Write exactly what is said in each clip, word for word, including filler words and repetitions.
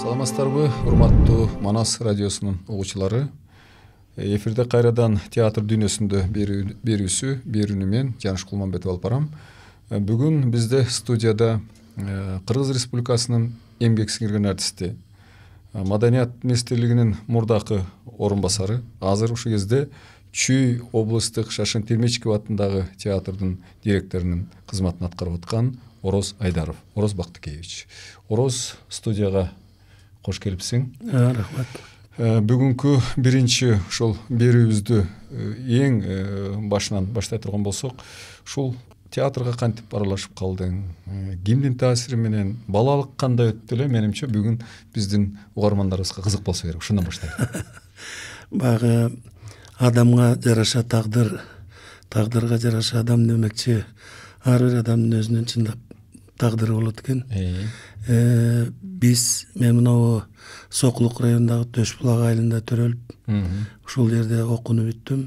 Саламатсыздарбы, урматтуу Манас радиосунун угуучулары. Эфирде кайрадан театр дүйнөсүндө берүүсү берүүнү мен Жаныш Кулманбетов алып барам. Бүгүн бизде студияда Кыргыз Республикасынын эмгек сиңирген артисти, Маданият министрлигинин мурдакы орун басары, азыр ушул кезде Чүй облустук Шашын Термечков атындагы театрдын директорунун кызматын аткарып аткан Ороз Айдаров. Ороз Бактыкеевич. Ороз, студияга кош келипсиң. Рахмат. Бүгүнкү биринчи ушул берүүбүздү эң башынан баштай турган болсок, ушул театрга кантип аралашып калдың? Кимдин таасири менен, балалык кандай өттү эле? Менимче бүгүн биздин угармандарыбызга кызык болсо керек. Ушундан баштайлы. Багы адамга жараша тагдыр, тагдырга жараша адам демекчи, ар бир адамдын өзүнүн чындап тагдыры болот экен. Э биз мен мына Сокулук районундагы Төш булак айылында төрөлүп, ушул жерде окууну бүттүм.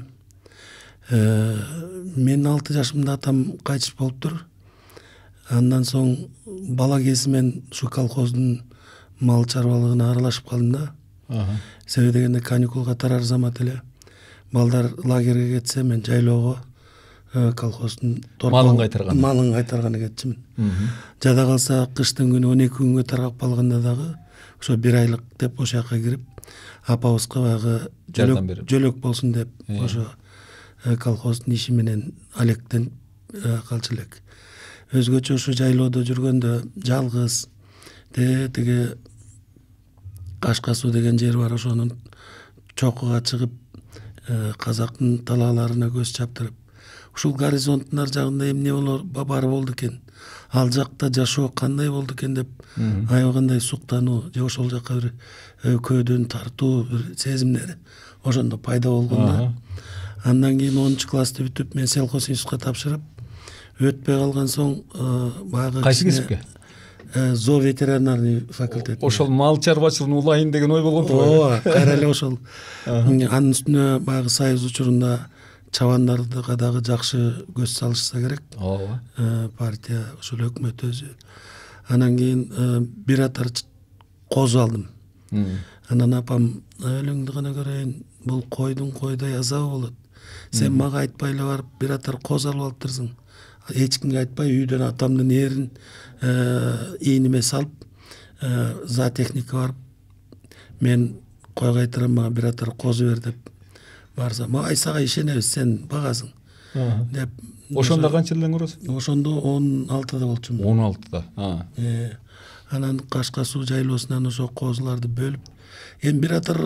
Э мен алты жашымда атам кайтыш болуптур. Андан соң бала кезимен ушу колхоздун мал чарбалыгына аралашып калдым да. Себеби дегенде каникулга тарар замат эле. Балдар лагерге кетсе, мен жайлоого колхоздун малын кайтарган. Малын кайтарганы кетчимин. Жада калса кыштын күнү он эки күнгө таргап калганда дагы ошо бир айлык деп ошол жака кирип, апабызга багы жөлөк жөлөк болсун деп ошо колхоздун иши менен алектенип калчу элек. Өзгөчө ушу жайлоодо жүргөндө жалгыз тиги Кашка суу деген жер бар, ошонун чокуга чыгып казактын талааларына көз чаптырып, ушул горизонттун ар жагында эмне болор бар болду экен, ал жакта жашоо кандай болду экен деп аябагандай суктануу же ошол жака бир көөдөн тартуу бир сезимдер ошондо пайда болгон да. Андан кийин онунчу классты бүтүп, мен селхоз институтка тапшырып, өтпөй калган соң багы кайсы кесипке? Зоо ветеринарный факультет. Ошол мал чарбачылыгын улайын деген ой болгон турбайбы? Ооба, кайра эле ошол. Анын үстүнө багы Союз учурунда чабандардыга дагы жакшы көз салышса керек. Ооба. Партия, ошол өкмөт өзү. Анан кийин бир атар козу алдым. Анан апам, өлүңдү гана көрөйүн, бул койдун койдой азабы болот. Сен мага айтпай эле барып бир атар коз алып алыптырсың. Эч кимге айтпай үйдөн атамдын эрин ийниме салып, зоотехникке барып, мен кой кайтарам, мага бир атар козу бер деп барсам, ай сага ишенебиз, сен багасың деп. Ошондо канча элең Ороз? Ошондо он алтыда болчумун. он алтыда. Анан Кашка суу жайлоосунан ошо козуларды бөлүп, эми бир атар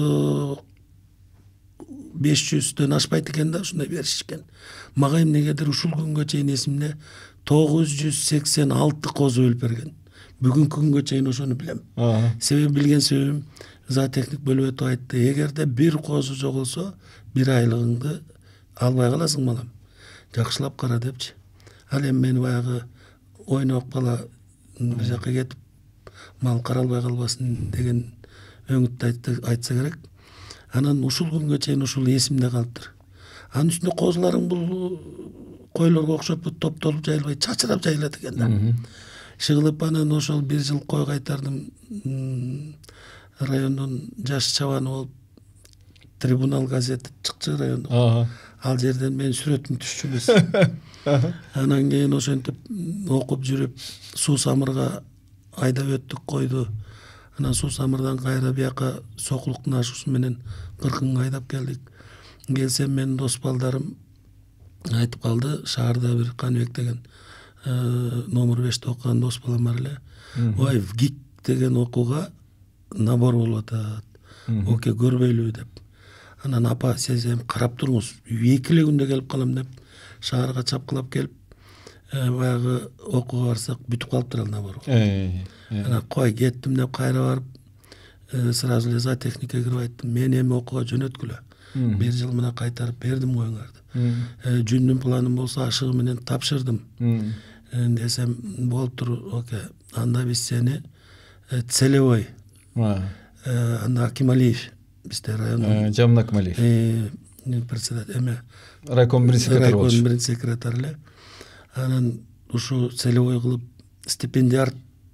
беш жүздөн ашпайт экен да, ушундай беришкен. Мага эмнегедир ушул күнгө чейин эсимде тогуз жүз сексен алты козу өлүп берген. Бүгүнкү күнгө чейин ошону билем. Себеби билген себебим, зоотехник бөлүп өтүп айтты, эгерде бир козу жоголсо, бир айлыгыңды албай каласың балам. Жакшылап кара депчи. Ал эми мени баягы ойнок бала бир жака кетип, мал каралбай калбасын деген өңүттү айтса керек. Анан ушул күнгө чейин ушул эсимде калыптыр. Анын үстүнө козуларың бул койлорго окшоп топтолуп жайылбай чачырап жайылат экен да. Шыгылып анан ошол бир жыл кой кайтардым. Райондун жаш чабаны болуп, Трибунал газети чыкчы райондо. Ал жерден мен сүрөтүм түшчүбүз. Анан кийин ошентип окуп жүрүп, Суу Самырга айдап өттүк койду. Анан Суу Самырдан кайра бияка Сокулуктун ашуусу менен Кыркынга айдап келдик. Келсем менин дос балдарым айтып калды, шаарда бир Каныбек деген номер беште окуган дос балам бар эле. Ой, ВГИК деген окууга набор болуп атат. Оке көрбөйлү деп. Анан апа, сиз эми карап туруңуз, эки эле күндө келип калам деп шаарга чапкылап келип, баягы окууга барсак бүтүп калыптыр ал набор. Анан кой кеттим деп кайра барып, сразу эле зоотехникке кирип айттым, мен эми окууга жөнөткүлө. Бир жыл мына кайтарып бердим коюңарды. Жүндүн планым болсо ашыгы менен тапшырдым. Десем, болуптур, оке, анда биз сени целевой, анда Акималиев, бизде райондун Жамын Акималиев, председатель эме райком биринчи секретарь болчу. Райком биринчи секретарь эле. Анан ушу целевой кылып стипендиарт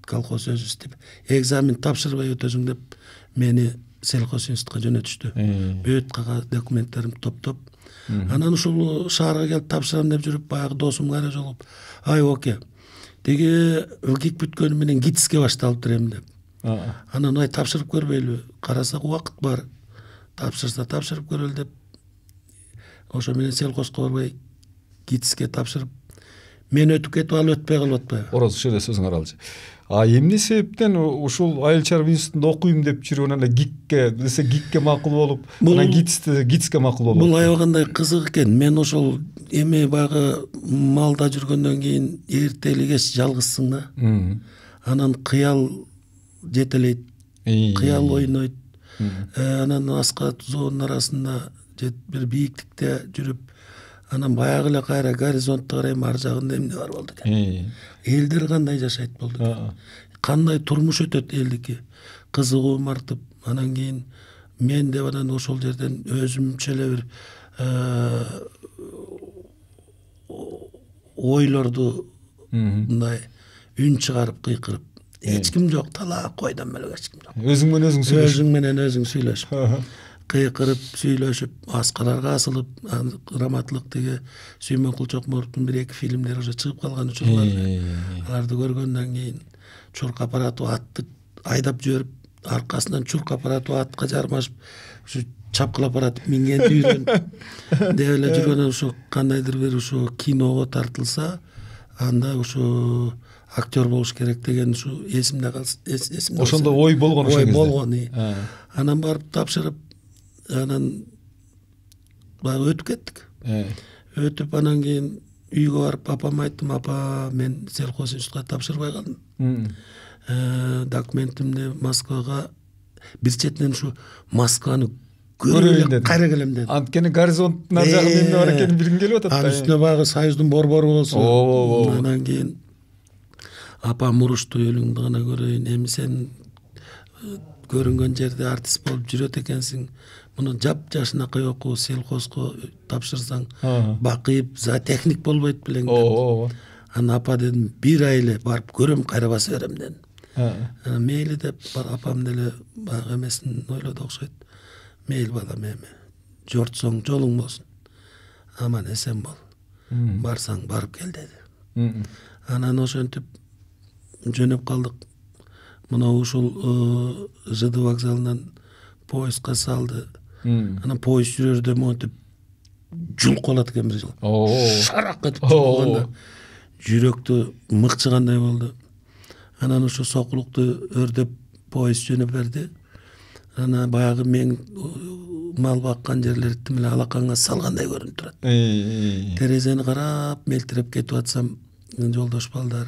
колхоз өзү иштеп экзамен тапшырбай өтөсүң деп мени сельхоз институтка жөнөтүштү. Бүт кагаз документтеримди топтоп, анан ушул шаарга келип тапшырам деп жүрүп, баягы досум кайра жолугуп, ай оке, деги ылгик бүткөнү менен ГИТИСке башталып турем деп. Анан ай тапшырып көрбөйлү, карасак убакыт бар, тапшырса тапшырып көрөлү деп, ошо менен сельхозго барбай ГИТИСке тапшырып, мен өтүп кетип ал өтпөй калып атпайбы? Ороз ушул эле сөзүң аралчы. А эмне себептен ушул айыл чарба институтунда окуйм деп жүрүп, анан ГИКке, десе ГИКке макул болуп, анан ГИТИСте ГИТИСке макул болуп? Бул аябагандай кызык экен. Мен ошол эми баягы малда жүргөндөн кийин эртели кеч жалгызсың да. Анан кыял жетелейт, кыял ойнойт. Анан аскат зоонун арасында бир бийиктикте жүрүп, анан баягы эле кайра горизонтто карайм, ар жагында эмне бар болду экен. Элдер кандай жашайт болду экен. Кандай турмуш өтөт элдики. Кызыгуум артып, анан кийин мен деп анан ошол жерден өзүмчө эле бир ойлорду мындай үн чыгарып кыйкырып, эч ким жок, талаа койдон бөлөк эч ким жок. Өзүң менен өзүң сүйлөшүп. Өзүң менен өзүң сүйлөшүп. Кыйкырып, сүйлөшүп, аскарарга асылып, раматлык тиги Сүймөн Кулчокморовдун бир эки фильмдери уже чыгып калган учурлар. Аларды көргөндөн кийин чурк аппаратып атты айдап жиберип, аркасынан чурк аппаратып атка жармашып, ушу чапкылап баратып мингенди үйрөнүп деп эле жүргөн, ушу кандайдыр бир ушу киного тартылса, анда ушу актер болуш керек деген ушу эсимде калса, эсимде. Ошондо ой болгон ошол кезде. Ой болгон. Анан барып тапшырып, анан баягы өтүп кеттик. Өтүп анан кийин үйгө барып апама айттым, апа, мен сельхоз институтка тапшырбай калдым. Документимди Москвага, бир четинен ушу Москваны көрөйүн деп кайра келем дедим. Анткени горизонттун ар жагында эмне бар экени билгиң келип атат. Анын үстүнө баягы Союздун борбору болсо. Анан кийин апам урушту, өлүңдү гана көрөйүн, эми сен көрүнгөн жерде артист болуп жүрөт экенсиң, муну жап жашынакай окуу, сельхозго тапшырсаң бакыйып, зоотехник болбойт белең деп. Анан апа дедим, бир ай эле барып көрөм, кайра баса берем дедим. Мейли деп, апам деле баягы эмесин ойлоду окшойт. Мейли балам, эми жортсоң жолуң болсун, аман эсен бол, барсаң барып кел деди. Анан ошентип жөнөп калдык. Мына ушул ЖД вокзалынан поездга салды. Анан поезд жүрөрдө монтип жулк болот экен бир жыл. Шарак кетип жүргөндө жүрөктү мыкчыгандай болду. Анан ошо сокулукту өрдөп поезд жөнөп берди. Анан баягы мен мал баккан жерлер тим эле алаканга салгандай көрүнүп турат. Терезени карап мелтиреп кетип атсам, жолдош балдар,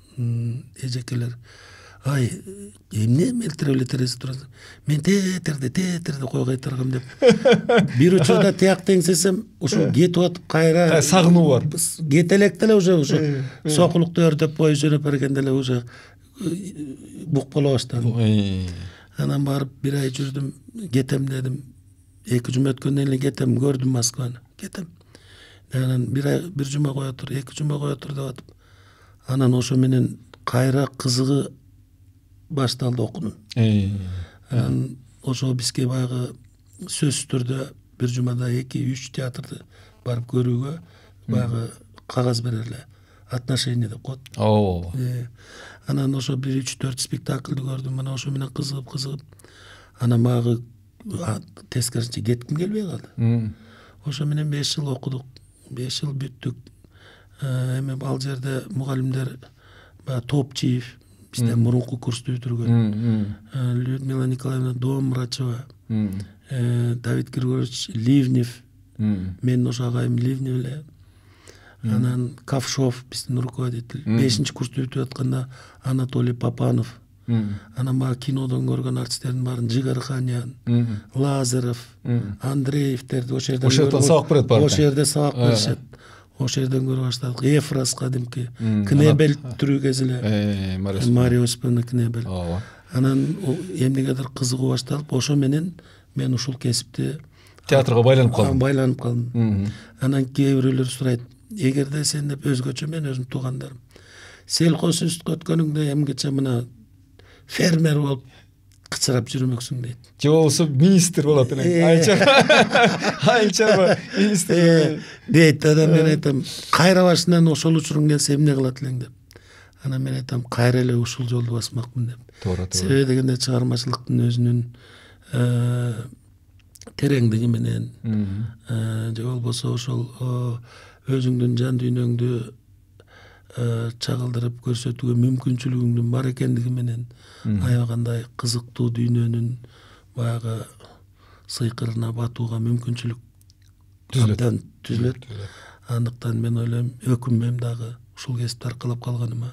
эжекелер, ай, эмне мелтирип эле терезе турат? Мен тетерди, тетерди койгой тургам деп. Бир учурда тиякты эңсесем, ушу кетип атып кайра сагынуу бар. Кете элек деле уже ушу сокулукту өрдөп поезд жөнөп бергенде эле уже бук боло баштадым. Анан барып бир ай жүрдүм, кетем дедим. Эки жума өткөндөн кийин кетем, көрдүм Москваны, кетем. Анан бир ай, бир жума кое тур, эки жума кое тур деп атып. Анан ошо менен кайра кызыгы башталды окуунун. Анан ошо бизге баягы сөзсүз түрдө бир жумада эки үч театрды барып көрүүгө баягы кагаз берерле. Отношение деп коет. Анан ошо бир үч төрт спектакльди көрдүм. Мына ошо менен кызыгып, кызыгып. Анан баягы тескерисинче кетким келбей калды. Ошо менен беш жыл окудук. беш жыл бүттүк. Эми ал жерде мугалимдер баягы Топчиев, бизден мурунку курсту бүтүргөн. Людмила Николаевна Домрачева, Давид Григорьевич Ливнев. Мен ошо агайым Ливнев эле. Анан Ковшов, биздин руководитель. бешинчи курсту бүтүп атканда Анатолий Папанов. Анан баягы кинодон көргөн артисттердин баарын Жигарханян, Лазарев, Андреевтерди ошо жерден сабак берет бар. Ошо жерде сабак беришет. Ошо жерден көрүп баштадык. Ефрос кадимки, Кнебель түрүгөз эле. Мария Осиповна Кнебель. Анан эмнегедир кызыгуу башталып, ошо менен мен ушул кесипти театрга байланып калдым. Байланып калдым. Анан кээ бирөөлөр сурайт, эгерде сен деп өзгөчө, мен өзүм туугандарым, селкос үстүкө өткөнүңдө эмгиче мына фермер болуп кычырап жүрмөксүң дейт. Же болбосо министр болот элең. Айыл чарба министр дейт. Анан мен айтам, кайра башынан ошол учуруң келсе эмне кылат элең деп. Анан мен айтам, кайра эле ушул жолду басмакмын деп. Туура, туура. Себеби дегенде чыгармачылыктын өзүнүн тереңдиги менен, же болбосо ошол өзүңдүн жан дүйнөңдү чагылдырып көрсөтүүгө мүмкүнчүлүгүңдүн бар экендиги менен аябагандай кызыктуу дүйнөнүн баягы сыйкырына батууга мүмкүнчүлүк абдан түзүлөт. Андыктан мен ойлойм, өкүнбөйм дагы ушул кесипти аркалап калганыма.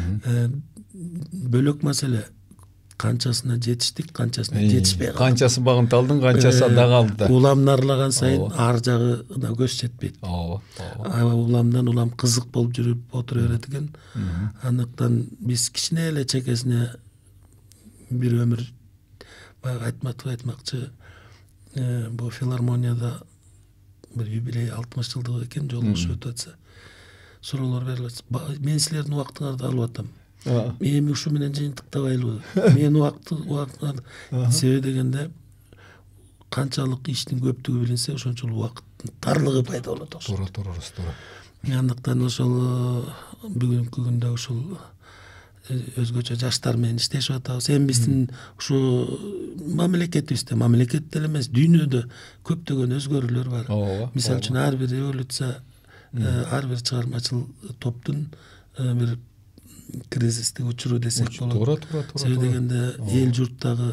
Бөлөк маселе, канчасына жетиштик, канчасына жетишпей калды. Канчасы багынталдың, канчасы ада калды. Уламды арылаган сайын ар жагына көз жетпейт. Ооба. Уламдан улам кызык болуп жүрүп отура берет экен. Андыктан биз кичине эле чекесине бир өмүр баягы айтматов айтмакчы, бул филармонияда бир юбилей алтымыш жылдык экен, жолугушуп өтүп атса. Суроолор берип атса, мен силердин убактыңарды алып атам. Эми ушу менен жыйынтыктабайлыбы? Мен убакты убактыңарды. Себеби дегенде канчалык иштин көптүгү билинсе, ошончолук убакыттын тарлыгы пайда болот. Туура, туура, туура. Андыктан ошол бүгүнкү күндө ушул өзгөчө жаштар менен иштешип атабыз. Эми биздин ушу мамлекетибизде, мамлекет деле эмес, дүйнөдө көптөгөн өзгөрүүлөр бар. Мисалы үчүн ар бир революция, ар бир чыгармачыл топтун бир кризистик учуру десек болот. Туура, туура, туура. Себеби дегенде эл журттагы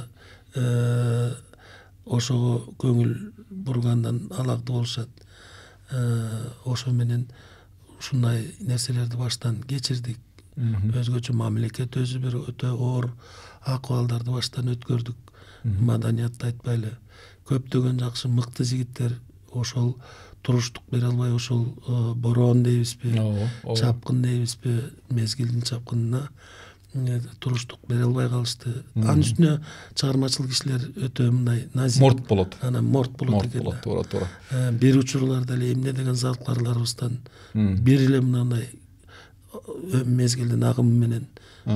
ошого көңүл бургандан алакты болушат. Ошо менен ушундай нерселерди баштан кечирдик. Өзгөчө мамлекет өзү бир өтө оор акыбалдарды баштан өткөрдүк. Маданиятты айтпайлы. Көптөгөн жакшы мыкты жигиттер ошол туруштук бере албай, ошол бороон дейбизби, чапкын дейбизби, мезгилдин чапкынына туруштук бере албай калышты. Анын үстүнө чыгармачыл кишилер өтө мындай назик, морт болот. Анан морт болот экен. Морт болот, туура, туура. Бир учурларда эле эмне деген залкарларыбыздан бир эле мындай мезгилдин агымы менен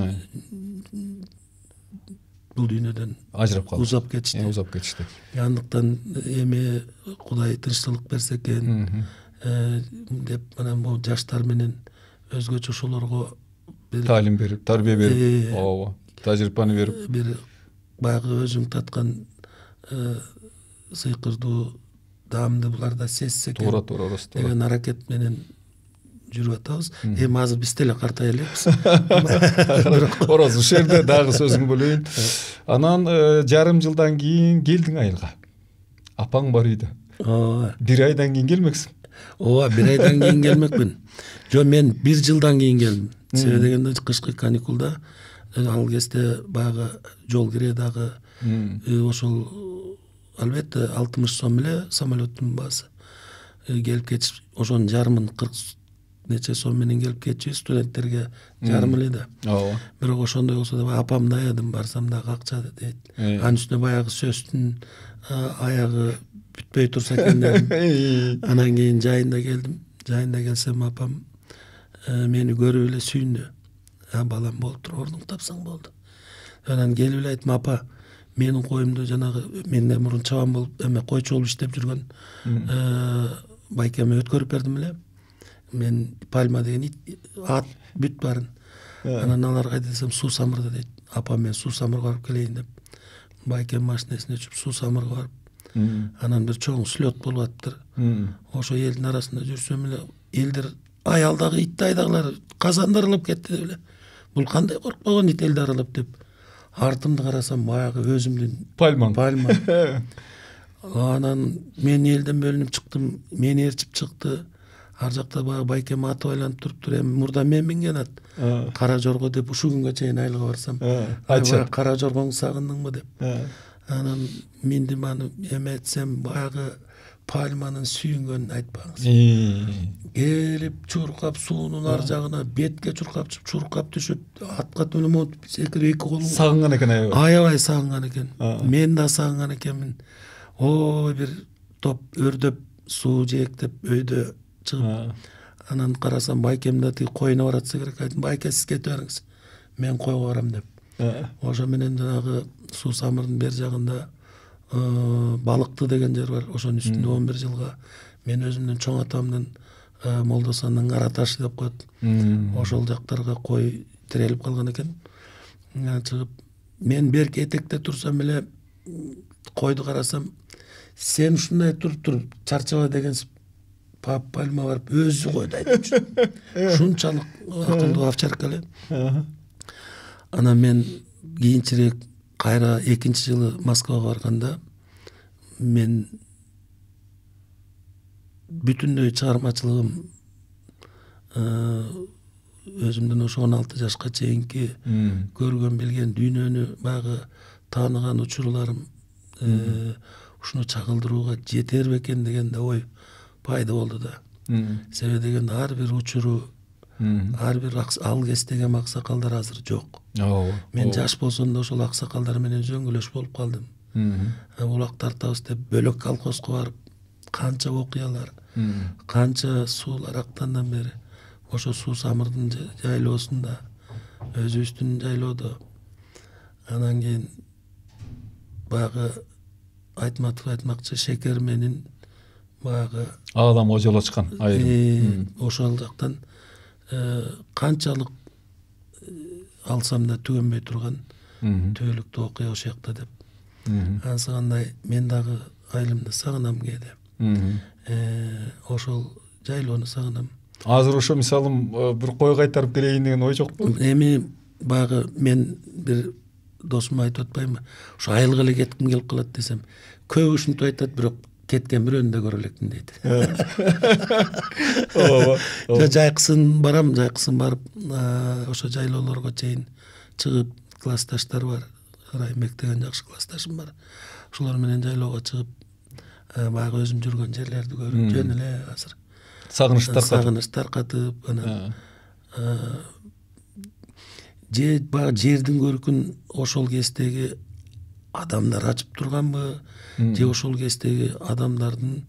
бул дүйнөдөн ажырап калды. Узап кетишти. Узап кетишти. Андыктан эми Кудай тынчтылык берсе экен деп анан бул жаштар менен өзгөчө ошолорго таалим берип, тарбия берип, ооба, тажрыйбаны берип, бир баягы өзүң таткан сыйкырдуу даамды буларда сезсе экен. Туура, туура, туура. Деген аракет менен жүрүп атабыз. Эми азыр биз деле картая элекпиз. Ороз ушул жерде дагы сөзүңдү бөлөйүн. Анан жарым жылдан кийин келдиң айылга. Апаң бар үйдө. Ооба. Бир айдан кийин келмексиң. Ооба, бир айдан кийин келмекмин. Жо, мен бир жылдан кийин келдим. Себеби дегенде кышкы каникулда ал кезде баягы жол кире дагы ошол албетте алтымыш сом эле самолеттун баасы. Келип кетип, ошонун жарымын кырк нече сом менен келип кетчү, студенттерге жарым эле да. Ооба. Бирок ошондой болсо да апамды аядым, барсам дагы акча дейт. Анын үстүнө баягы сөзтүн аягы бүтпөй турса экен дедим. Анан кийин жайында келдим. Жайында келсем апам мени көрүп эле сүйүндү. А балам, болуптур, ордуң тапсаң болду. Анан келип эле айттым, апа, менин коюмду жанагы менден мурун чабан болуп, эме койчу болуп иштеп жүргөн байкеме өткөрүп бердим эле. Мен Пальма деген ат бүт барын. Анан алар кайда десем, суу самырда дейт. Апа, мен суу самырга барып келейин деп. Байкем машинесине чүп суу самырга барып. Анан бир чоң слет болуп атыптыр. Ошо элдин арасында жүрсөм эле, элдер аялдагы итти айдагылар казанды аралап кетти деп эле. Бул кандай коркпогон ит элди аралап деп. Артымды карасам, баягы өзүмдүн Пальма. Пальма. Анан мен элден бөлүнүп чыктым, мени ээрчип чыкты. Ар жакта баягы байкем аты байланып туруптур. Эми мурда мен минген ат. Кара жорго деп ушул күнгө чейин айылга барсам, айтчы, кара жоргоңду сагындыңбы деп. Анан миндим, аны эметсем баягы Пальманын сүйүнгөнүн айтпаңыз. Келип чуркап суунун ар жагына бетке чуркап чыгып, чуркап түшүп, атка төлөмөп секирип эки колун сагынган экен аябай. Аябай сагынган экен. Мен да сагынган экенмин. Ой, бир топ өрдөп суу жээктеп өйдө чыгып, Анан карасам байкем да тиги коюна баратса керек. Айттым, байке сиз кете бериңиз, мен койго барам деп. Ошо менен жанагы суу самырдын бер жагында Балыкты деген жер бар. Ошонун үстүндө он бир жылга мен өзүмдүн чоң атамдын Молдосанның Ара ташы деп коет. Ошол жактарга кой тирелип калган экен. Чыгып мен берки этекте турсам эле койду карасам, сен ушундай туруп туруп чарчаба деген пальма барып өзү койду айтып. Ушунчалык акылдуу овчарка эле. Анан мен кийинчерээк кайра экинчи жылы Москвага барганда мен бүтүндөй чыгармачылыгым өзүмдүн ошо он алты жашка чейинки көргөн билген дүйнөнү багы тааныган учурларым ушуну чагылдырууга жетер бекен деген да ой пайда болду да. Себеби дегенде ар бир учуру, ар бир ал кездеги аксакалдар азыр жок. Мен жаш болсом да ошол аксакалдар менен жөңгөлөш болуп калдым. Улак тартабыз деп бөлөк колхозго барып канча окуялар, канча суулар актандан бери ошо суу самырдын жайлоосунда, өзүбүздүн жайлоодо. Анан кийин баягы Айтматов айтмакчы Шекер менен баягы адамга жол ачкан айрым. Ошол жактан канчалык алсам да түгөнбөй турган түбөлүктүү окуя ошол жакта деп. Ансыгандай мен дагы айылымды сагынам кээде. Ошол жайлоону сагынам. Азыр ошо мисалым бир кой кайтарып келейин деген ой жокпу? Эми баягы мен бир досума айтып атпаймынбы? Ошо айылга эле кетким келип калат десем, көбү ушинтип айтат, бирок кеткен бирөөнү да көрө элекмин дейт. Ооба. Жайкысын барам, жайкысын барып, ошо жайлоолорго чейин чыгып, классташтар бар. Райымбек деген жакшы классташым бар. Ошолор менен жайлоого чыгып, баягы өзүм жүргөн жерлерди көрүп, жөн эле азыр сагыныш таркатып, сагыныш таркатып, анан же баягы жердин көркүн ошол кездеги адамдар ачып турганбы, же ошол кездеги адамдардын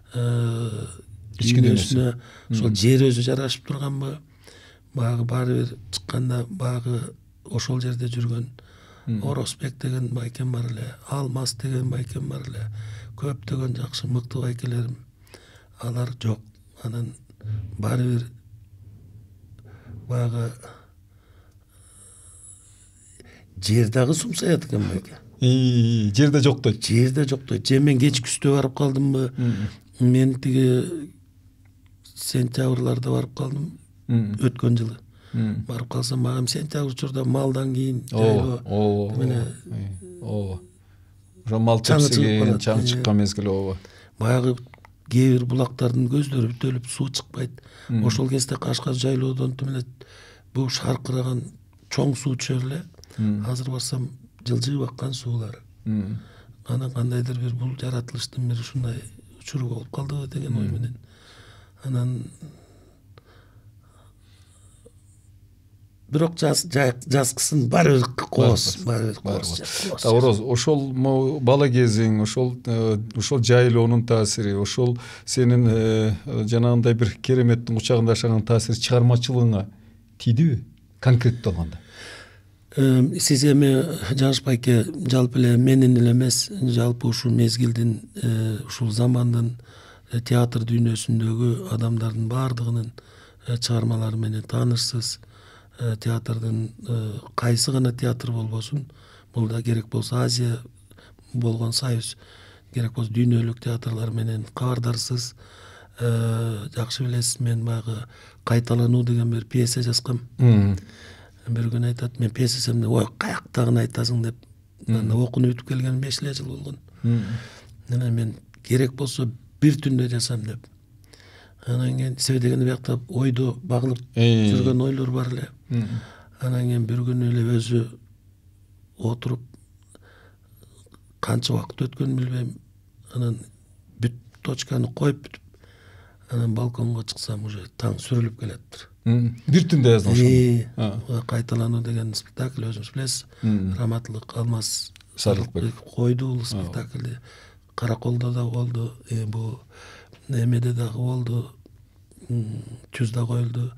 ички дүйнөсүнө ошол жер өзү жарашып турганбы, баягы баары бир чыкканда баягы ошол жерде жүргөн Оросбек деген байкем бар эле, Алмаз деген байкем бар эле, көптөгөн жакшы мыкты байкелерим, алар жок. Анан баары бир баягы жер дагы сумсаят экен байке. Жерде жоктойт. Жерде жоктойт. Же мен кечкүстө барып калдымбы? Мен тиги сентябрларда барып калдым. Өткөн жылы. Барып калсам, магам сентябр учурда малдан кийин жайлоо. Ооба. Ооба. Ошо мал чыпсыгын, чаң чыккан мезгил ооба. Баягы кээ бир булактардын көздөрү бүтөлүп, суу чыкпайт. Ошол кезде Кашкар жайлоодон эле бул шаркыраган чоң суу түшөр эле. Азыр барсам жылжып аккан суулар. Анан кандайдыр бир бул жаратылыштын бир ушундай учуру болуп калдыбы деген ой менен. Анан бирок жазкысын баары бир кооз, баары бир кооз. Ороз, ошол бала кезиң, ошол ошол жайлоонун таасири, ошол сенин жанагындай бир кереметтин кучагында жашаган таасири чыгармачылыгыңа тийдиби? Конкреттүү алганда. Сиз эми Жаныш байке жалпы эле менин эле эмес, жалпы ушул мезгилдин, ушул замандын театр дүйнөсүндөгү адамдардын баардыгынын чыгармалары менен таанышсыз. Театрдын кайсы гана театр болбосун, бул да керек болсо Азия болгон союз, керек болсо дүйнөлүк театрлар менен кабардарсыз. Жакшы билесиз, мен баягы Кайталануу деген бир пьеса жазгам. Бир күн айтат, мен пьеса жазсам, ой, каяктагын айтасың деп, анда окунуп бүтүп келгеним беш эле жыл болгон. Анан мен керек болсо бир түндө жазсам деп. Анан кийин себеби дегенде биякта ойдо багылып жүргөн ойлор бар эле. Анан кийин бир күн эле өзү отуруп канча убакыт өткөнүн билбейм. Анан бүт точканы коюп бүтүп, анан балконго чыксам, уже таң сүрүлүп келептир. Бир түндө жаздың ошону. Кайталануу деген спектакль өзүңүз билесиз. Раматтылык Алмаз Сарылыкбек койду бул спектакльди. Караколдо да болду, бул эмеде дагы болду. чузда коюлду.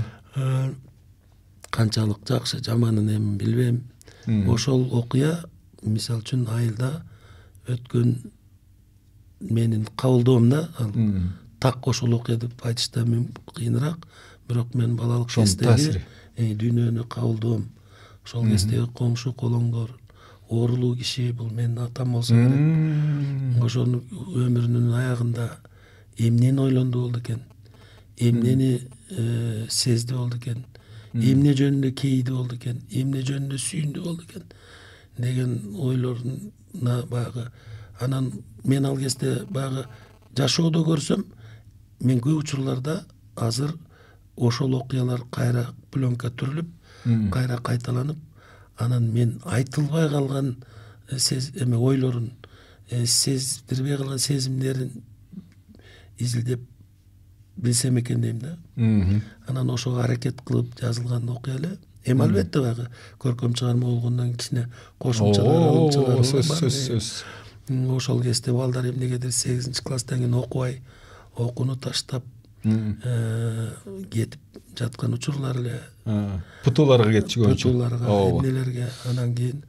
Канчалык жакшы жаманын эми билбейм. Ошол окуя мисалы үчүн айылда өткөн менин кабылдоомда так ошол окуя деп айтыш да кыйыныраак, бирок мен балалык кездеги дүйнөнү кабылдоом, ошол кездеги коңшу колоңдор, оорулуу киши, бул менин атам болсо керек. Ошонун өмүрүнүн аягында эмнени ойлонду болду экен, эмнени сезди болду экен, эмне жөнүндө кейди болду экен, эмне жөнүндө сүйүндү болду экен деген ойлоруна баягы. Анан мен ал кезде баягы жашоодо көрсөм, мен көп учурларда азыр ошол окуялар кайра пленка түрүлүп, кайра кайталанып, анан мен айтылбай калган эме ойлорун, сездирбей калган сезимдерин изилдеп билсем экен дейм да. Анан ошого аракет кылып жазылган окуя эле. Эми албетте баягы көркөм чыгарма болгондон кичине кошумчалар алып чыгарып сөз сөз. Ошол кезде балдар эмнегедир сегизинчи класстан кийин окубай, окууну таштап кетип жаткан учурлар эле. Путуларга кетчү көбүнчө. Путуларга, эмнелерге. Анан кийин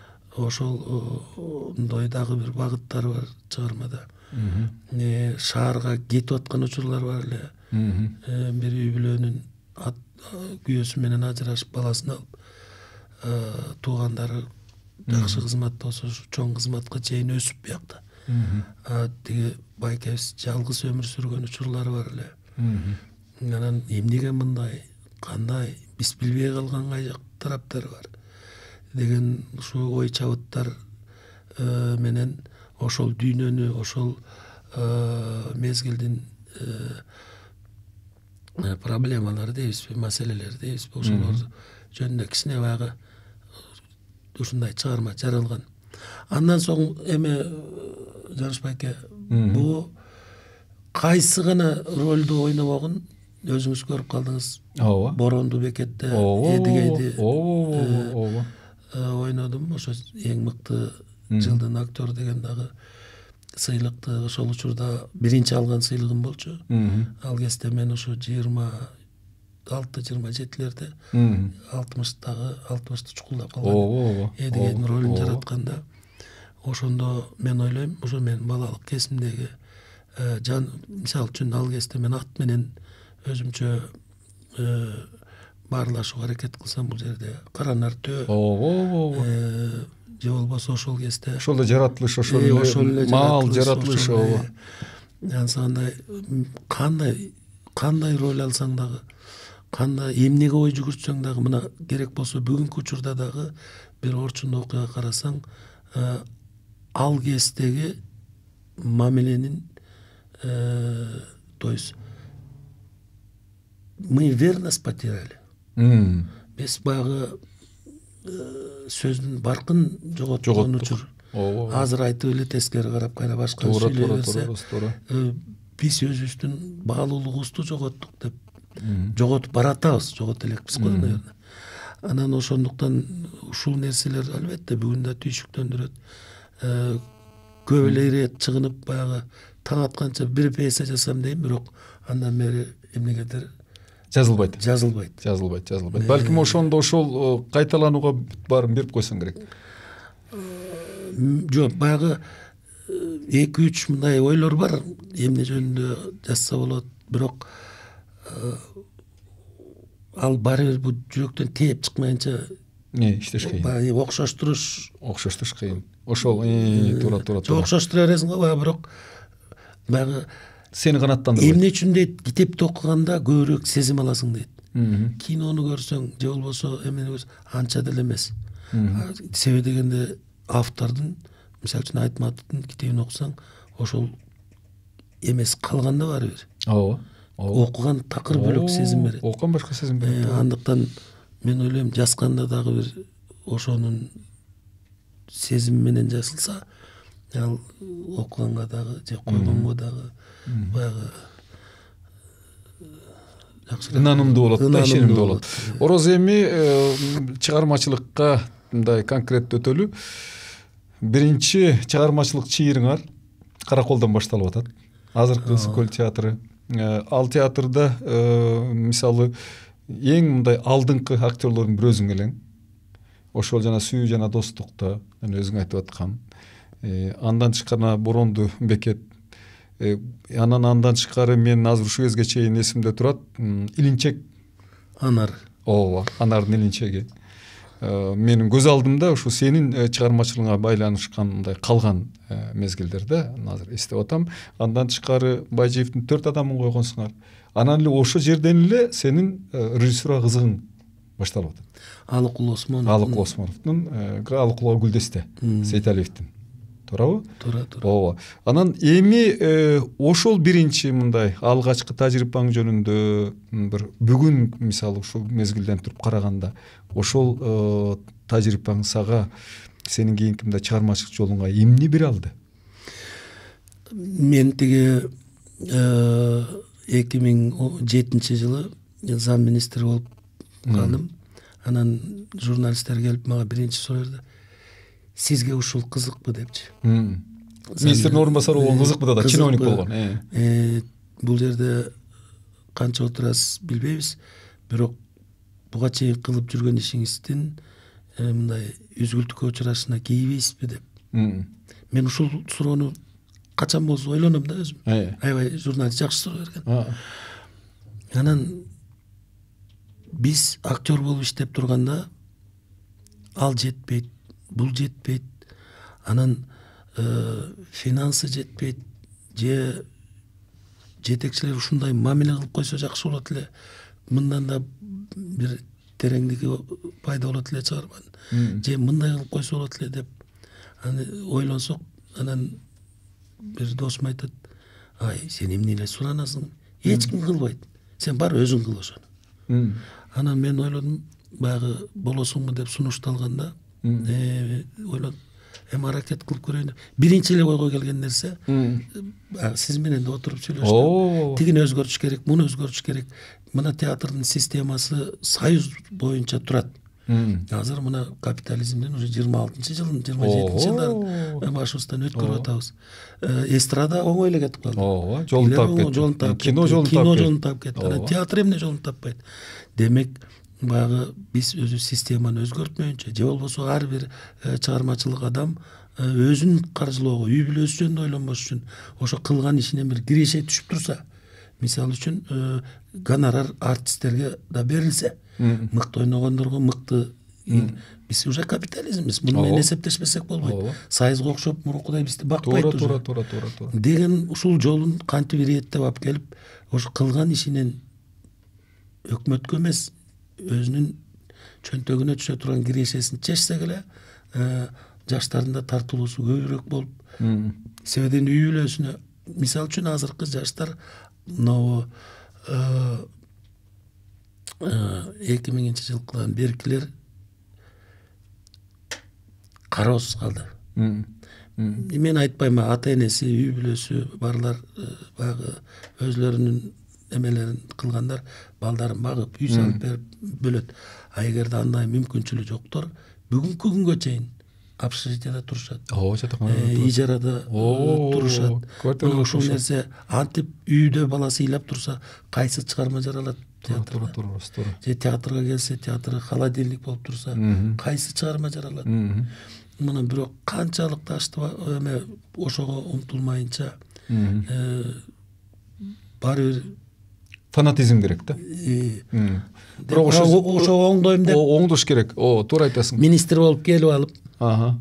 ошолдой дагы бир багыттар бар чыгармада. Шаарга кетип аткан учурлар бар эле. Бир үй бүлөнүн күйөөсү менен ажырашып, баласын алып, туугандары жакшы кызматта болсо, чоң кызматка чейин өсүп биякта. Тиги байкебиз жалгыз өмүр сүргөн учурлары бар эле. Анан эмнеге мындай, кандай, биз билбей калган кайжак тараптары бар деген ушу ой чабыттар менен ошол дүйнөнү, ошол мезгилдин проблемалары дейбизби, маселелери дейбизби, ошолор жөнүндө кичине баягы ушундай чыгарма жаралган. Андан соң эме Жаныш байке, бул кайсы гана ролду ойнобогун өзүңүз көрүп калдыңыз. Ооба. Боронду бекетте Эдигейди ойнодум. Ошо эң мыкты жылдын актер деген дагы сыйлыкты ошол учурда биринчи алган сыйлыгым болчу. Ал кезде мен ошо жыйырма алты жыйырма жетилерде алтымыштагы алтымышты чукулдап калган Эдигейдин ролун жаратканда, ошондо мен ойлойм, ошо мен балалык кезимдеги жан, мисалы үчүн ал кезде мен ат менен өзүмчө баарлашууга аракет кылсам, бул жерде Каранар төө, же болбосо ошол кезде ошол эле жаратылыш, ошол эле маал жаратылыш. Ансандай кандай кандай роль алсаң дагы, кандай эмнеге ой жүгүртсөң дагы, мына керек болсо бүгүнкү учурда дагы бир орчун окуяга карасаң, ал кездеги мамиленин, то есть мы верность потеряли. Биз баягы сөздүн баркын жоготкон учур. Азыр айтып эле тескери карап кайра башка сүйлөй берсе, биз өзүбүздүн баалуулугубузду жоготтук деп жоготуп баратабыз, жогото элекпиз го, наверное. Анан ошондуктан ушул нерселер албетте бүгүн да түйшүктөндүрөт. Көп эле ирет чыгынып баягы таң атканча бир пьеса жасам дейм, бирок андан бери эмнегедир жазылбайт. Жазылбайт. Жазылбайт, жазылбайт. Балким ошондо ошол кайталанууга баарын берип койсоң керек. Жок, баягы эки үч мындай ойлор бар, эмне жөнүндө жазса болот, бирок ал баары бир бул жүрөктөн тээп чыкмайынча не иштеш кыйын. Баягы окшоштуруш, окшоштуруш кыйын. Ошол туура туура туура. Окшоштура бересиң го, баягы бирок баягы сени канаттандырбайт. Эмне үчүн дейт, китепти окуганда көбүрөөк сезим аласың дейт. Кинону көрсөң, же болбосо эмени көрсөң, анча деле эмес. Себеби дегенде автордун, мисалы үчүн Айтматовдун китебин окусаң, ошол эмес калганда баары бир. Ооба. Окуган такыр бөлөк сезим берет. Окуган башка сезим берет. Андыктан мен ойлойм, жазганда дагы бир ошонун сезим менен жазылса, ал окуганга дагы же койгонго дагы баягы жакшыраак, ынанымдуу болот, ишенимдүү болот. Ороз эми чыгармачылыкка мындай конкреттүү өтөлү. Биринчи чыгармачылык чыйырыңар Караколдон башталып атат. Азыркы Көл театры. ал театрда мисалы эң мындай алдыңкы актерлордун бирөөсүң элең. Ошол жана сүйүү жана достукта өзүң айтып аткан. Андан тышкары Боронду бекет. Анан андан тышкары мен азыр ушул кезге чейин эсимде турат. Илинчек Анар. Ооба, Анардын илинчеги. Менин көз алдымда ушу сенин чыгармачылыгыңа байланышкан мындай калган мезгилдерде азыр эстеп атам. Андан тышкары Байжиевдин төрт адамын койгонсуңар. Анан эле ошол жерден эле сенин режиссурга кызыгың башталып атат. Алыкул Осмонов. Алыкул Осмоновдун Алыкулга гүлдесте Сейталиевдин. Туурабы? Туура, туура. Ооба. Анан эми ошол биринчи мындай алгачкы тажрыйбаң жөнүндө бир бүгүн мисалы ушул мезгилден туруп караганда ошол тажрыйбаң сага сенин кийинки мындай чыгармачылык жолуңа эмне бере алды? Мен тиги эки миң жетинчи жылы зам министр болуп калдым. Анан журналисттер келип мага биринчи сурады. Сизге ушул кызыкпы депчи. Министрдин орун басары болгон кызыкпы да, чиновник болгон. Бул жерде канча отурасыз билбейбиз, бирок буга чейин кылып жүргөн ишиңиздин мындай үзгүлтүккө учурашына кейбейсизби деп. Мен ушул суроону качан болсо ойлоном да өзүм. Аябай журналист жакшы суроо берген. Анан биз актер болуп иштеп турганда ал жетпейт, бул жетпейт, анан финансы жетпейт, же жетекчилер ушундай мамиле кылып койсо жакшы болот эле, мындан да бир тереңдиги пайда болот эле чыгарманын, же мындай кылып койсо болот эле деп аны ойлонсок, анан бир досум айтат, ай сен эмне эле суранасың, эч ким кылбайт, сен бар өзүң кыл ошону. Анан мен ойлодум, баягы болосуңбу деп сунушталганда ойлодум, эми аракет кылып көрөйүн. Биринчи эле ойго келген нерсе, сиз менен да отуруп сүйлөштүк. Тигини өзгөртүш керек, муну өзгөртүш керек. Мына театрдын системасы союз боюнча турат. Азыр мына капитализмдин уже жыйырма алтынчы жылдын жыйырма жетинчи жылдарын башыбыздан өткөрүп атабыз. Эстрада оңой эле кетип калды. Ооба, жолун тапып кетти. Кино жолун тапып кетти. Анан театр эмне жолун таппайт? Демек, баягы биз өзү системаны өзгөртмөйүнчө, же болбосо ар бир чыгармачылык адам өзүн каржылоого, үй бүлөсү жөнүндө ойлонбош үчүн ошо кылган ишинен бир киреше түшүп турса, мисалы үчүн гонорар артисттерге да берилсе, мыкты ойногондорго мыкты. Биз уже капитализмбиз, муну менен эсептешпесек болбойт. Сайызга окшоп мурункудай бизди бакпайт уже. Туура, туура, туура, туура. Деген ушул жолун кантип иреттеп алып келип, ошо кылган ишинен өкмөткө эмес, өзүнүн чөнтөгүнө түшө турган кирешесин чечсек эле, жаштардын да тартылуусу көбүрөөк болуп, себебен үй бүлөсүнө, мисалы үчүн азыркы жаштар могу эки миңинчи жылы кылган беркилер кароосуз калды. Мен айтпайм, ата энеси, үй бүлөсү барлар баягы өзлөрүнүн эмелерин кылгандар балдарын багып, үй салып берип бөлөт. А эгерде андай мүмкүнчүлүгү жоктор бүгүнкү күнгө чейин общежитияда турушат. Ооба, жатаканада ижарада турушат. Ушул нерсе антип үйдө баласы ыйлап турса, кайсы чыгарма жаралат театрда? Туура, туура. Же театрга келсе, театры холодильник болуп турса, кайсы чыгарма жаралат? Мына бирок канчалык ташты эме ошого умтулмайынча баары бир фанатизм керек да. Бирок ошо оңдойм деп оңдош керек. О, туура айтасың. Министр болуп келип алып, Ага.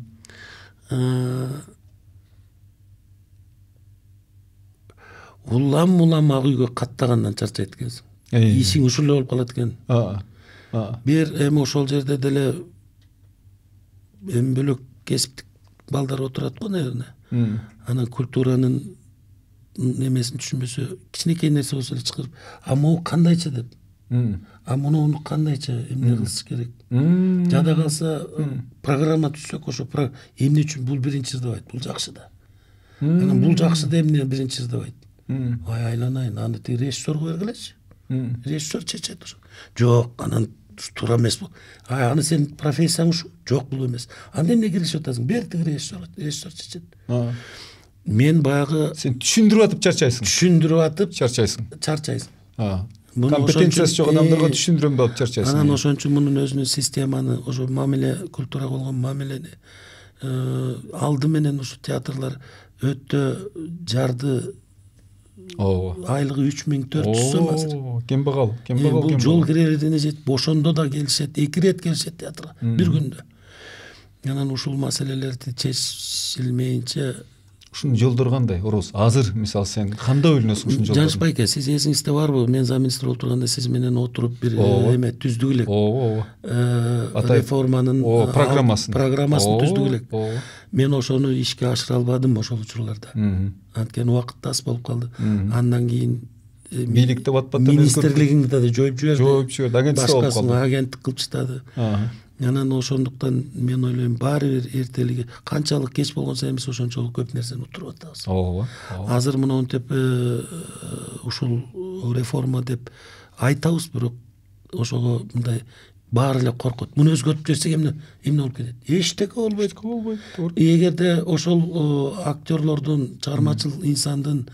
улам-улам ак үйгө каттагандан чарчайт экенсиң. Ишиң ушул эле болуп калат экен. Бир эми ошол жерде деле эми бөлөк кесиптик балдар отурат го, наверное. Анан культуранын немесин түшүнбөсө, кичинекей нерсе болсо эле чыгарып, а могу кандайча деп. А муну кандайча эмне кылыш керек? Жада калса программа түзсөк, ошо эмне үчүн бул биринчи ырдабайт, бул жакшы да. Анан бул жакшы да эмне биринчи ырдабайт? Ай айланайын, аны тиги режиссерго бергилечи. Режиссер чечет ошо. Жок, анан туура эмес бул. Ай, аны сен профессияң ушу. Жок, бул эмес. Анда эмне киришип атасың? Бер тиги режиссер, режиссер чечет. мен баягы сен түшүндүрүп атып чарчайсың. Түшүндүрүп атып чарчайсың. Чарчайсың. Компетенциясы жок адамдарга түшүндүрөм деп чарчайсың. Анан ошон үчүн мунун өзүнүн системаны, ошо мамиле культура болгон мамилени алды менен ушу театрлар өтө жарды. Ооба. Айлыгы үч миң төрт жүз сом азыр. Кембагал, кембагал. Бул жол кирелерине жетип, ошондо да келишет, эки ирет келишет театрга бир күндө. Анан ушул маселелерди чечилмейинче ушунун жолдору кандай? Ороз азыр мисалы сен кандай ойлоносуң ушунун жолдорун? Жанышбай аке, сиз эсиңизде барбы? Мен замминистр болуп турганда сиз менен отуруп бир эме түздүк элек. Ооба, ооба. Реформанын программасын программасын түздүк элек. Мен ошону ишке ашыра албадым ошол учурларда. Анткени убакыт да аз болуп калды. Андан кийин бийликте батпаттан министрлигиңди да жоюп жиберди. Жоюп жиберди, агенттик болуп калды. Башкасын агенттик кылып таштады. Анан ошондуктан мен ойлойм, баары бир эртелиги канчалык кеч болгон сайын биз ошончолук көп нерсени утуруп атабыз. Ооба. Азыр монтип ушул реформа деп айтабыз, бирок ошого мындай баары эле коркот. Муну өзгөртүп жиберсек эмне эмне болуп кетет? Эчтеке болбойт, болбойт. Эгерде ошол актерлордун, чыгармачыл инсандын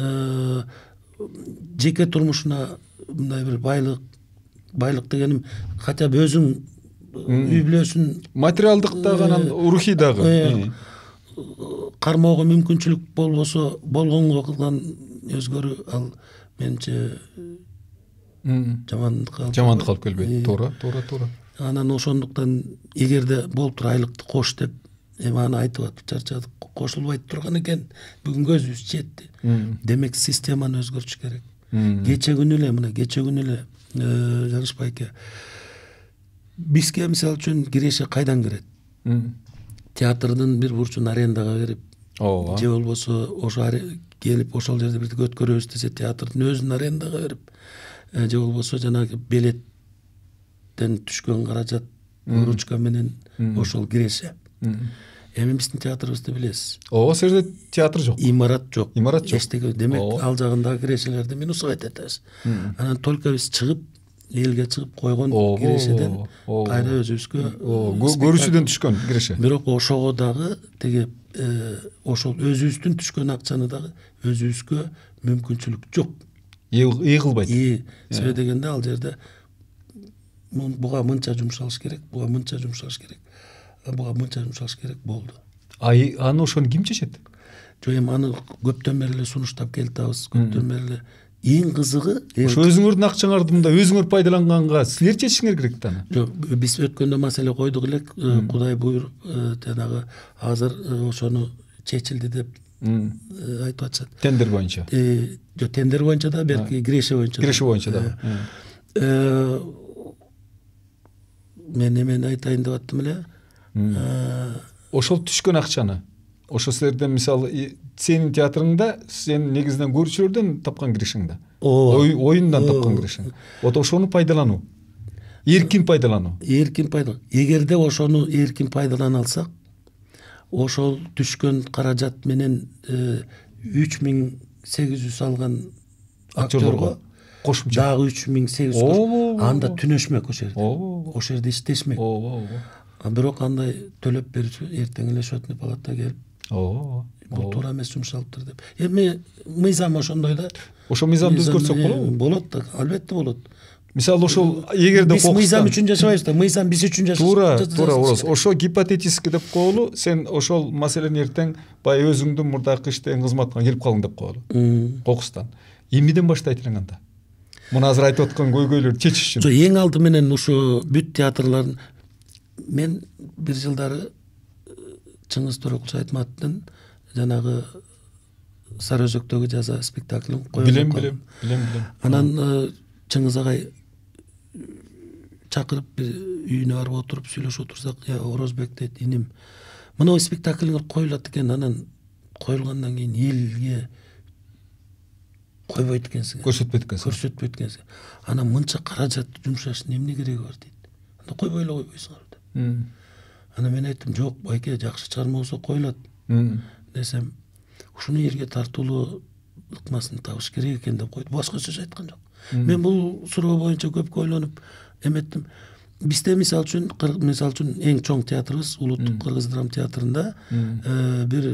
жеке турмушуна мындай бир байлык, байлык дегеним хотя бы өзүң үй бүлөсүн материалдык дагы, анан рухий дагы кармоого мүмкүнчүлүк болбосо, болгонго кылган өзгөрүү, ал менче жамандык алып жамандык алып келбейт. Туура, туура, туура. Анан ошондуктан эгерде болуптур айлыкты кош деп эми аны айтып атып чарчадык, кошулбайт турган экен, бүгүн көзүбүз жетти. Демек системаны өзгөртүш керек. Кече күнү эле, мына кече күнү эле Жанышбай аке, бизге мисалы үчүн киреше кайдан кирет? Театрдын бир бурчун арендага берип, ооба, же болбосо ошо келип ошол жерде бирди өткөрөбүз десе, театрдын өзүн арендага берип, же болбосо жанагы билеттен түшкөн каражат выручка менен ошол киреше. Эми биздин театрыбызды билесиз. Ооба, сил жерде театр жок. Имарат жок. Имарат жок. Эчтеке, демек ал жагындагы кирешелерди минусга кетебиз. Анан только биз чыгып, элге чыгып койгон кирешеден кайра өзүбүзгө көрүүчүдөн түшкөн киреше. Бирок ошого дагы теге ошол өзүбүздүн түшкөн акчаны дагы өзүбүзгө мүмкүнчүлүк жок. Ий кылбайт. Себеби дегенде ал жерде буга мынча жумшалыш керек, буга мынча жумшалыш керек, буга мынча жумшалыш керек болду. Ай, аны ошону ким чечет? Жок, эми аны көптөн бери эле сунуштап келатабыз, көптөн бери эле. Эң кызыгы, ошо өзүңөрдүн акчаңарды мында өзүңөр пайдаланганга силер чечишиңер керек да аны. Жок, биз өткөндө маселе койдук элек, Кудай буйруп, жанагы азыр ошону чечилди деп айтып атышат. Тендер боюнча. Жок, тендер боюнча да, берки киреше боюнча. Киреше боюнча да. Мен эмени айтайын деп аттым эле. Ошол түшкөн акчаны, ошо силерден мисалы сенин театрыңда сен негизинен көрүүчүлөрдөн тапкан киришиң да. Оюндан тапкан киришиң. Вот ошону пайдалануу. Эркин пайдалануу. Эркин пайдалануу. Эгерде ошону эркин пайдалана алсак, ошол түшкөн каражат менен үч миң сегиз жүз алган актерлорго кошумча дагы үч миң сегиз жүз кош, анда түнөшмөк ошол жерде. Ошол жерде иштешмек. Бирок андай төлөп берүүчү эртең эле счетный палата келип, ооба, бул туура эмес жумшалыптыр деп. Эми мыйзам ошондой да. Ошо мыйзамды өзгөртсөк болобу? Болот да, албетте болот. Мисалы ошол эгерде биз мыйзам үчүн жашабайбыз да, мыйзам биз үчүн жашайт. Туура, туура, Ороз. Ошо гипотетически деп коелу, сен ошол маселени эртең бай өзүңдүн мурдакы иштеген кызматыңа келип калың деп коелу. Кокустан. Эмнеден баштайт элең анда? Муну азыр айтып аткан көйгөйлөрдү чечиш үчүн. Жок, эң алды менен ушу бүт театрлардын, мен бир жылдары Чыңгыз Төрөкулчу Айтматовдун жанагы Сары өзөктөгү жаза спектаклин коюп. Билем, билем, билем, билем. Анан Чыңгыз агай чакырып бир үйүнө барып отуруп сүйлөшүп отурсак, я Орозбек дейт, иним, мына спектаклиңер коюлат экен, анан коюлгандан кийин элге койбойт экенсиң. Көрсөтпөйт экенсиң. Көрсөтпөйт экенсиң. Анан мынча каражатты жумшаштын эмне кереги бар дейт. Анда койбой эле койбойсуңар деп. Анан мен айттым, жок, байке, жакшы чыгарма болсо коюлат. Десем, ушуну элге тартуулуу ыкмасын табыш керек экен деп койду. Башка сөз айткан жок. Мен бул суроо боюнча көп ойлонуп эметtim. Бизде мисалы үчүн, мисалы үчүн эң чоң театрыбыз Улуттук Кыргыз драма театрында бир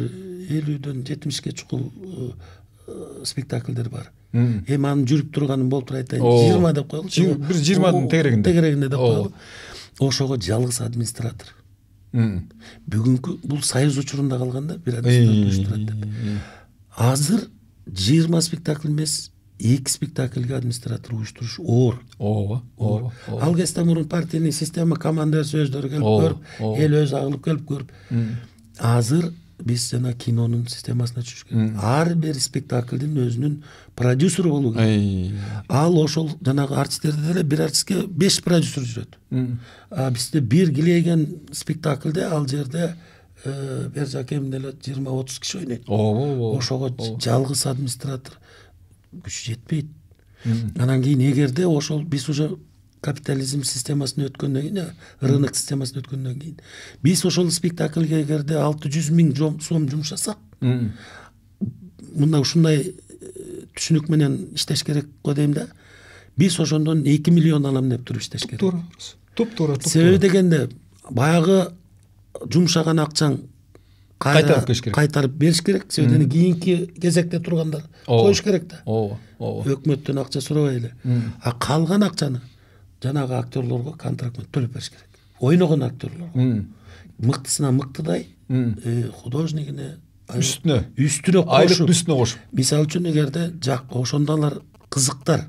элүүдөн жетимишке чукул спектакльдер бар. Эми анын жүрүп турганын болтур айтайын, жыйырма деп коелучу. Бир жыйырманын тегерегинде. Тегерегинде деп коелу. Ошого жалгыз администратор. Бүгүнкү бул союз учурунда калганда бир администратор уюштурат. Азыр жыйырма спектакль эмес, эки спектакльге администратор уюштуруш оор. Ооба, ооба. Ал кезде мурун партийный система, командасы өздөрү келип көрүп, эл өзү агылып келип көрүп. Азыр биз жана кинонун системасына түшкөн. Ар бир спектаклдин өзүнүн продюсеру болуу керек. Ал ошол жанагы артисттерде деле бир артистке беш продюсер жүрөт. А бизде бир килейген спектаклде ал жерде берже кем деле жыйырма отуз киши ойнойт. Ошого жалгыз администратор күч жетпейт. Анан кийин эгерде ошол биз уже капитализм системасына өткөндөн кийин, рынок системасына өткөндөн кийин биз ошол спектакльге эгерде алты жүз миң сом жумшасак, мындай ушундай түшүнүк менен иштеш керек го дейм да. Биз ошондон эки миллион алам деп туруп иштеш керек. Туура. Туп-туура. Себеби дегенде баягы жумшаган акчаң кайтарып бериш керек. Кайтарып бериш керек. Себеби кийинки кезекте тургандар коюш керек да. Ооба, ооба. Өкмөттөн акча сурабай эле. А калган акчаны жанагы актерлорго контракт менен төлөп бериш керек. Ойногон актерлорго. Мыктысына мыктыдай, художнигине үстүнө, үстүнө кошуп, айлык үстүнө кошуп. Мисалы үчүн эгерде жак ошондолар кызыктар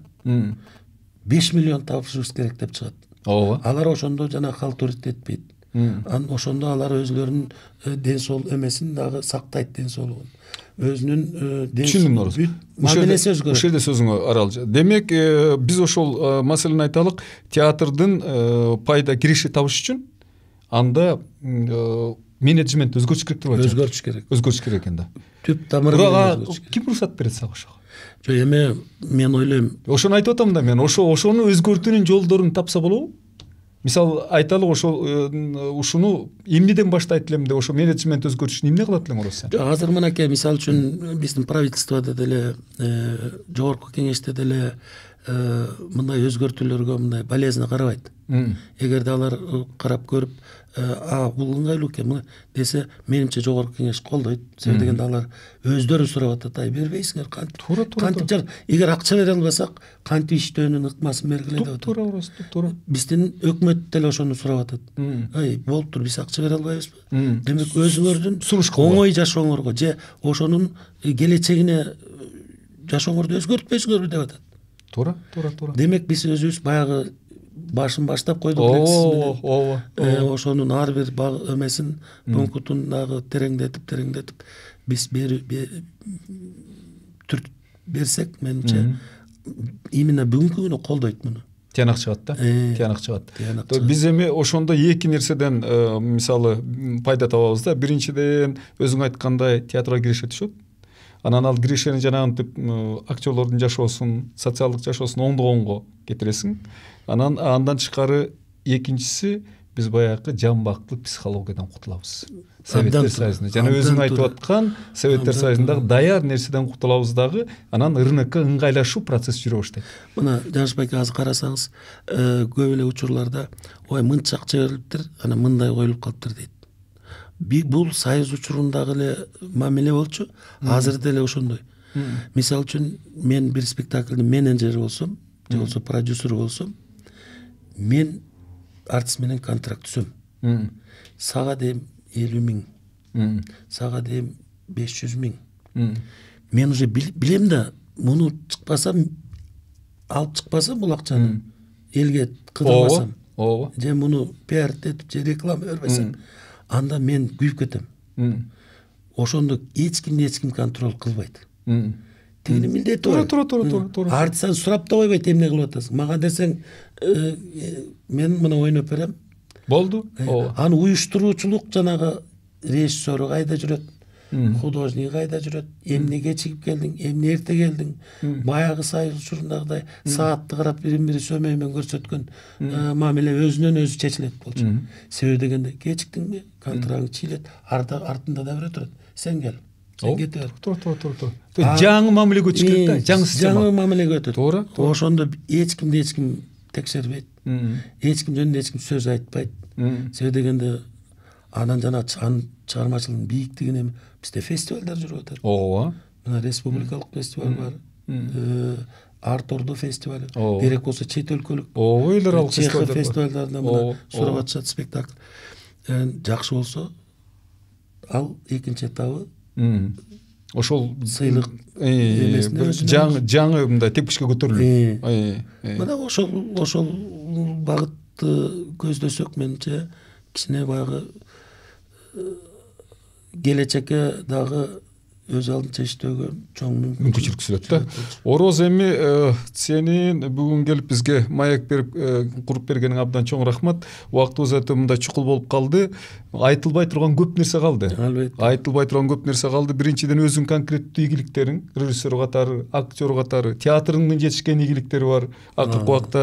беш миллион табышыбыз керек деп чыгат. Ооба. Алар ошондо жана калтурит этпейт. Ан ошондо алар өзлөрүнүн ден соолук эмесин дагы сактайт, ден соолугун. Өзүнүн түшүнүм. Мамилеси өзгөрөт. Ошол жерде сөзүңө аралжы. Демек, биз ошол маселени айталык, театрдын пайда кириши табыш үчүн анда менеджмент өзгөрүш керек деп атат. Өзгөрүш керек. Өзгөрүш керек экен да. Түп тамыры менен өзгөрүш керек. Ким уруксат берет сага ошого? Жок, эми мен ойлойм. Ошону айтып атам да мен, ошо ошону өзгөртүүнүн жолдорун тапса болобу? Мисалы айталы ошол ушуну эмнеден баштайт элем деп, ошо менеджмент өзгөрүшүн эмне кылат элең оросо? Азыр мынакей, мисалы үчүн биздин правительстводо деле, жогорку кеңеште деле мындай өзгөртүүлөргө мындай болезненно карабайт. Эгерде алар карап көрүп, а бул ыңгайлуу экен десе, менимче жогорку кеңеш колдойт. Себеби дегенде алар өздөрү сурап атат, ай бербейсиңер, кантип? Туура, туура. Кантип? Эгер акча бере албасак, кантип иштөөнүн ыкмасын бергиле деп атат. Туура, туура. Биздин өкмөт деле ошону сурап атат. Ай, болуптур, биз акча бере албайбызбы? Демек өзүңөрдүн оңой жашооңорго же ошонун келечегине жашооңорду өзгөртпөйсүңөрбү деп атат. Туура, туура, туура. Демек биз өзүбүз баягы башын баштап койдук элексиз менен. Ошонун ар бир эмесин, пунктун дагы тереңдетип, тереңдетип биз берсек, менимче именно бүгүнкү күнү колдойт муну. Тыянак чыгат да. Тыянак чыгат. Биз эми ошондо эки нерседен мисалы пайда табабыз да. Биринчиден өзүң айткандай театрга киреше түшөт. Анан ал кирешени жанагынтип актерлордун жашоосун, социалдык жашоосун оңдогонго кетиресиң. Анан андан тышкары экинчиси биз баягы жамбактылык психологиядан кутулабыз. Советтер Союзунда жана өзүң айтып аткан Советтер Союзундагы даяр нерседен кутулабыз дагы, анан рынокко ыңгайлашуу процесси жүрө баштайт. Мына Жанышбай ака азыр карасаңыз, көп эле учурларда ой мынча акча берилиптир, анан мындай коюлуп калыптыр дейт. Бул союз учурундагы эле мамиле болчу, азыр деле ошондой. Мисалы үчүн мен бир спектаклдын менеджери болсом, же болбосо продюсер болсом, мен артист менен контракт түзөм. Сага дейм элүү миң, сага дейм беш жүз миң. Мен уже билем да, муну чыкпасам, алып чыкпасам бул акчаны элге кыдырбасам, же муну пиарт этип, же реклама бербесем, анда мен күйүп кетем. Ошондо эч кимди эч ким контроль кылбайт. Тигини милдети бар. Туура, туура, туура, туура. Артистан сурап да койбойт эмне кылып атасың. Мага десең, мен мына ойноп берем. Болду. Аны уюштуруучулук жанагы режиссеру кайда жүрөт, художник кайда жүрөт, эмне кечигип келдиң, эмне эрте келдиң, баягы союз учурундагыдай саатты карап бири-бири сөмөй менен көрсөткөн мамиле өзүнөн өзү чечилет болчу. Себеби дегенде кечиктиңби, контрагың чийлет, артында да бирөө турат. Сен кел. Сен кете бер. Туура, туура, туура. Жаңы мамилеге өтүш керек да, жаңы система. Жаңы мамилеге өтөт. Туура. Ошондо эч кимди эч ким текшербейт. Эч ким жөнүндө эч ким сөз айтпайт. Себеби дегенде Анан жана чыгармачылыгынын бийиктигине бизде фестивалдар жүрүп атат. Ооба. Мына республикалык фестиваль бар. Артурду фестиваль, керек болсо чет өлкөлүк. Ооба, эл аралык фестивалдар. Фестивалдарда мына сурап атышат спектакль. Жакшы болсо ал экинчи этабы ошол сыйлык бир жаңы жаңы мындай тепкичке көтөрүлүп. Мына ошол ошол багытты көздөсөк, менимче кичине баягы келечекке дагы өз алдынча иштөөгө чоң мүмкүнчүлүк түзүлөт да. Ороз, эми сенин бүгүн келип бизге маек берип куруп бергениң абдан чоң рахмат. Убактыбыз өтө мындай чукул болуп калды. Айтылбай турган көп нерсе калды. Албетте. Айтылбай турган көп нерсе калды. Биринчиден өзүң конкреттүү ийгиликтериң, режиссер катары, актер катары, театрыңдын жетишкен ийгиликтери бар. Акыркы убакта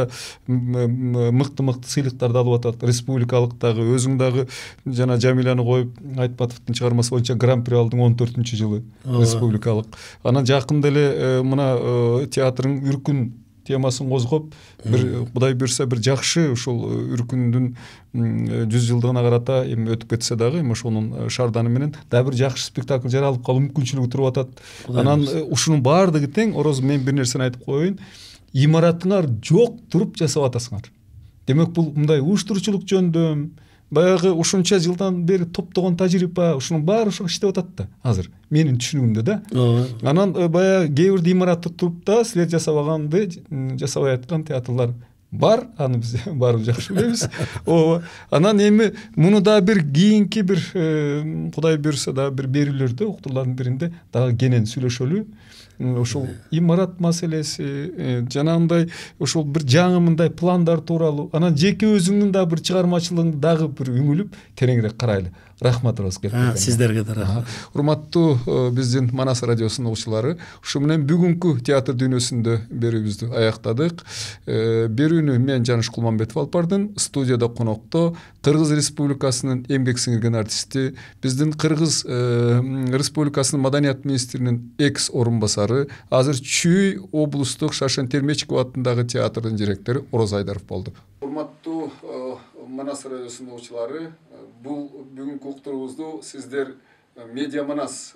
мыкты-мыкты сыйлыктарды алып атат. Республикалык дагы, өзүң дагы жана Жамиляны коюп, Айтпатовдун чыгармасы боюнча гран-при алдың он төртүнчү жылы. Республикалык. Анан жакында эле мына театрың Үркүн темасын козгоп, бир Кудай буйрса бир жакшы ушул Үркүндүн жүз жылдыгына карата эми өтүп кетсе дагы, эми ошонун шарданы менен дагы бир жакшы спектакль жаралып калуу мүмкүнчүлүгү туруп атат. Анан ушунун баардыгы тең, Ороз, мен бир нерсени айтып коеюн. Имаратыңар жок туруп жасап атасыңар. Демек бул мындай уюштуруучулук жөндөм, баягы ушунча жылдан бери топтогон тажрыйба, ушунун баары ошого иштеп атат да азыр менин түшүнүгүмдө да. Анан баягы кээ бир имаратты туруп да силер жасабаганды жасабай аткан театрлар бар, аны биз баарыбыз жакшы билебиз. Ооба. Анан эми муну да бир кийинки бир Кудай буйрса да бир берүүлөрдө, уктурлардын биринде дагы кенен сүйлөшөлү. Ошол имарат маселеси, жанагындай ошол бир жаңы мындай пландар тууралуу, анан жеке өзүңдүн да бир чыгармачылыгыңды дагы бир үңүлүп тереңирээк карайлы. Рахмат Ороз, келип. Сиздерге да рахмат. Урматтуу биздин Манас радиосунун угуучулары, ушу менен бүгүнкү театр дүйнөсүндө берүүбүздү аяктадык. Берүүнү мен Жаныш Кулманбетов алып бардым. Студияда конокто Кыргыз Республикасынын эмгек сиңирген артисти, биздин Кыргыз Республикасынын Маданият министринин экс орун басары, азыр Чүй облустук Шашен Термечков атындагы театрдын директору Ороз Айдаров болду. Урматтуу Манас радиосунун угуучулары, бул бүгүнкү уктуруубузду сиздер Медиа Манас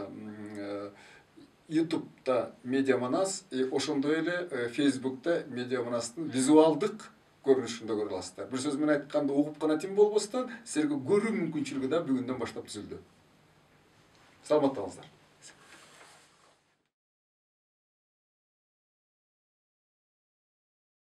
ютубта Медиа Манас, ошондой эле Фейсбукта Медиа Манастын визуалдык көрүнүшүндө көрө аласыздар. Бир сөз менен айтканда, угуп гана тим болбостон, силерге көрүү мүмкүнчүлүгү да бүгүндөн баштап түзүлдү. Саламатта болуңуздар.